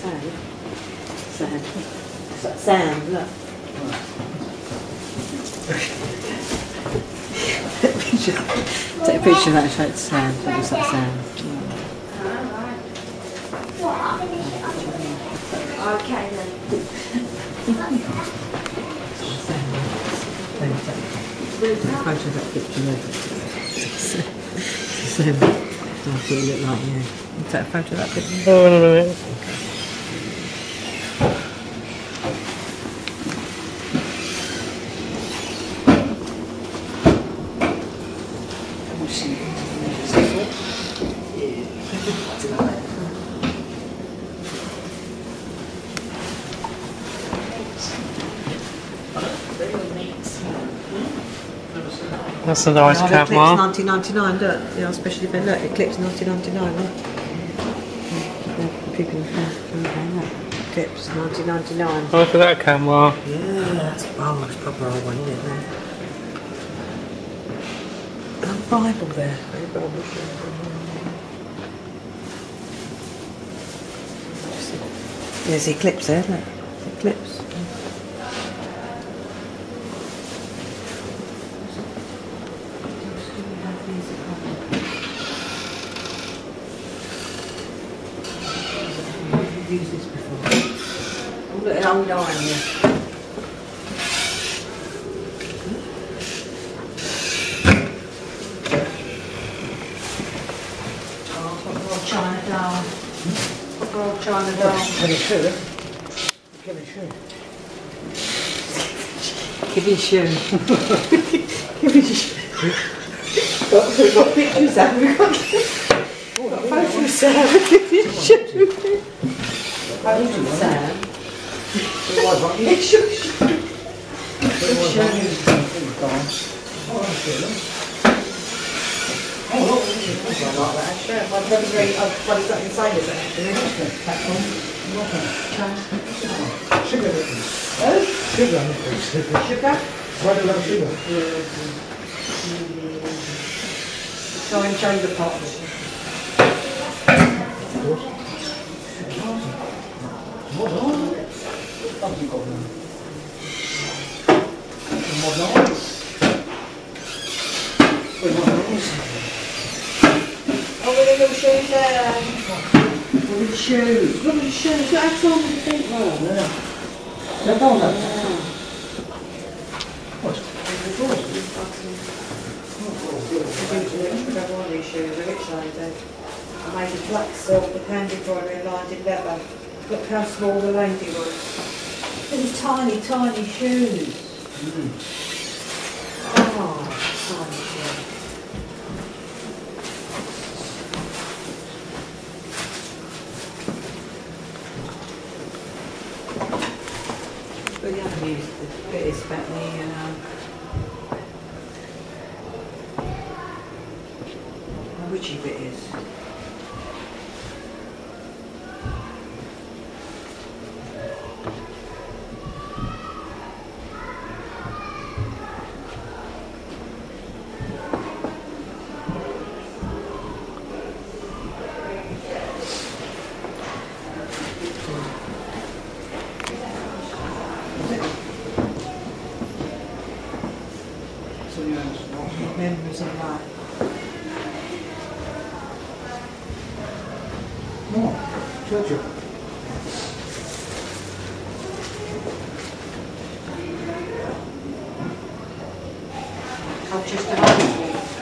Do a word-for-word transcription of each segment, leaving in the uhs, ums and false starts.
Sand. Sand. It's like sand, look. Take a picture of that and show it sand. It looks like sand. Okay then. Photo of that picture there. Same. That's what it look like, yeah. Take a photo of that picture. Oh, no, no, no. That's a nice no, cat, Eclipse nineteen ninety-nine, look. Yeah, especially event, look. Eclipse nineteen ninety-nine, look. People in Eclipse nineteen ninety-nine. Oh, look at that camera. Yeah, that's oh, that's proper old one, isn't it? There. And Bible there. Very Bible There's the Eclipse there, look. The Eclipse. I've used this before. Oh, look, an old iron here. Oh, proper old China doll. Proper old China doll. Give me a shoe, eh? Give me a shoe. Give me a shoe. Give me a shoe. Got, we've got pictures there. We've got, got photos there. Give me a shoe. Photos there. Give shoe. Oh, look, this is like that, actually. I've never really, I've got it inside it, actually. Sugar. Oh? Sugar. Sugar? Why do you love sugar? Try and change the pot. Oh, with the little shoes there. Look at the shoes. Look at the shoes. Look how tall the feet are. Yeah. They're down there. What? I want these shoes. They're rich like that. I made a black silk with hand embroidery lined in leather. Look how small the lady was. These tiny, tiny shoes. Mm. Oh, tiny shoes. But the other news, the bit is about the, um, the witchy bit is. Memories of life. No, Churchill. Colchester Hospital.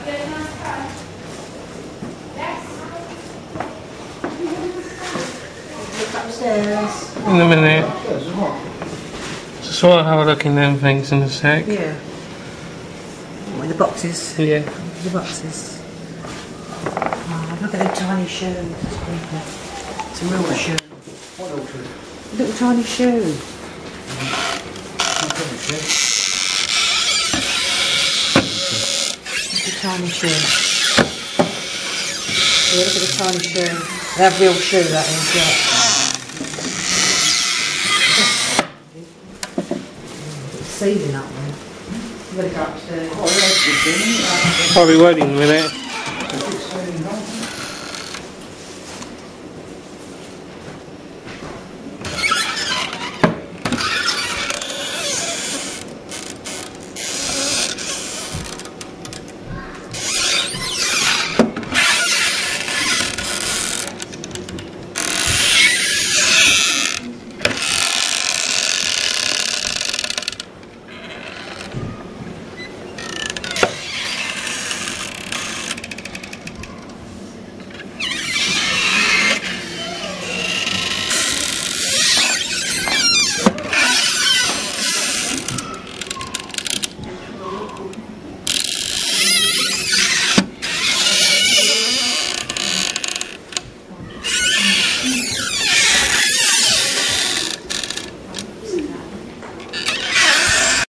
Look upstairs. In a minute. Upstairs as well. Just want to have a look in them things in a sec. Yeah. Oh, the boxes. Yeah. The boxes. Oh, look at the tiny shoes. It's creepy. It's a real shoe. What old tree? Little tiny shoe. Not very tree. Look at the tiny shoe. Yeah, look at the tiny shoe. That real shoe, that is, yeah. Ceiling up there. I'm going to go upstairs. Oh, yeah, it's good, isn't it? I'll be waiting a minute.